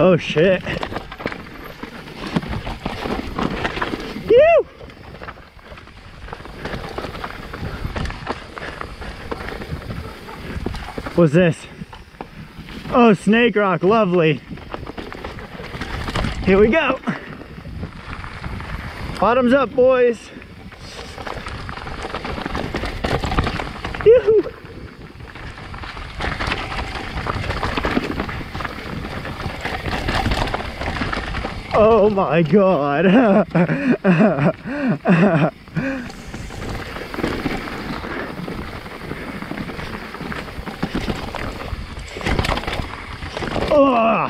Oh shit. Phew! What's this? Oh, snake rock, lovely. Here we go. Bottoms up, boys. Yoo-hoo. Oh my God. Oh.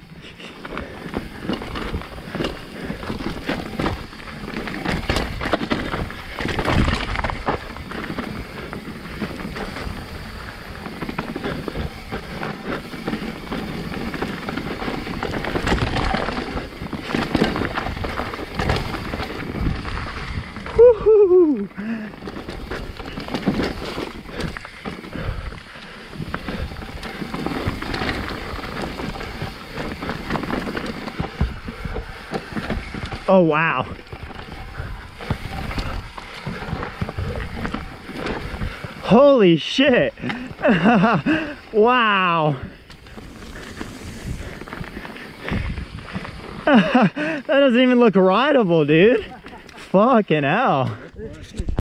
Woo-hoo. Oh wow. Holy shit. Wow. That doesn't even look rideable, dude. Fucking hell.